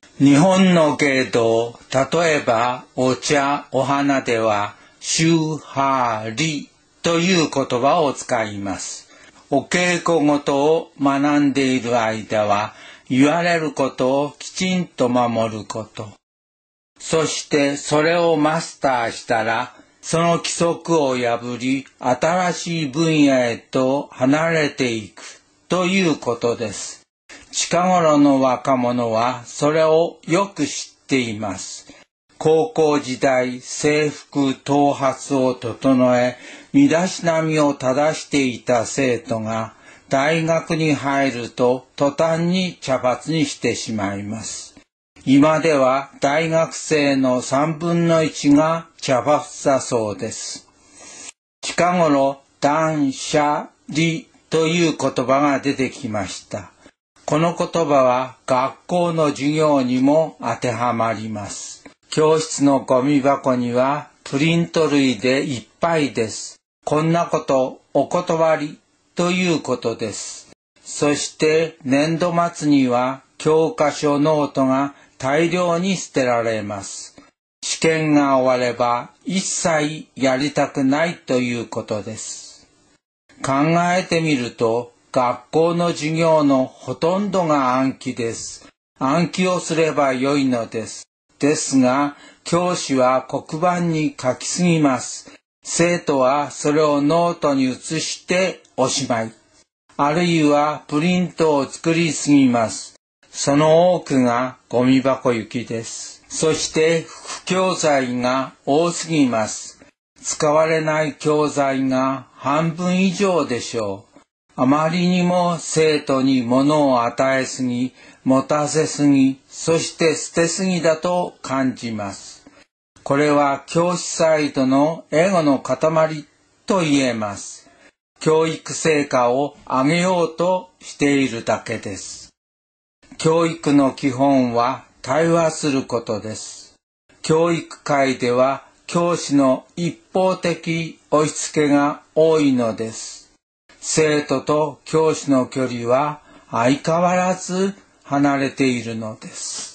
日本の芸道、例えばお茶、お花では、宗派理という言葉を使います。お稽古事を学んでいる間は、言われることをきちんと守ること。そしてそれをマスターしたら、その規則を破り、新しい分野へと離れていくということです。近頃の若者はそれをよく知っています。高校時代、制服、頭髪を整え、身だしなみを正していた生徒が、大学に入ると途端に茶髪にしてしまいます。今では大学生の3分の1が茶髪だそうです。近頃、断捨離という言葉が出てきました。この言葉は学校の授業にも当てはまります。教室のゴミ箱にはプリント類でいっぱいです。こんなことお断りということです。そして年度末には教科書ノートが大量に捨てられます。試験が終われば一切やりたくないということです。考えてみると学校の授業のほとんどが暗記です。暗記をすればよいのです。ですが教師は黒板に書きすぎます。生徒はそれをノートに移しておしまい。あるいはプリントを作りすぎます。その多くがゴミ箱行きです。そして副教材が多すぎます。使われない教材が半分以上でしょう。あまりにも生徒に物を与えすぎ、持たせすぎ、そして捨てすぎだと感じます。これは教師サイドのエゴの塊と言えます。教育成果を上げようとしているだけです。教育の基本は対話することです。教育界では教師の一方的押し付けが多いのです。生徒と教師の距離は相変わらず離れているのです。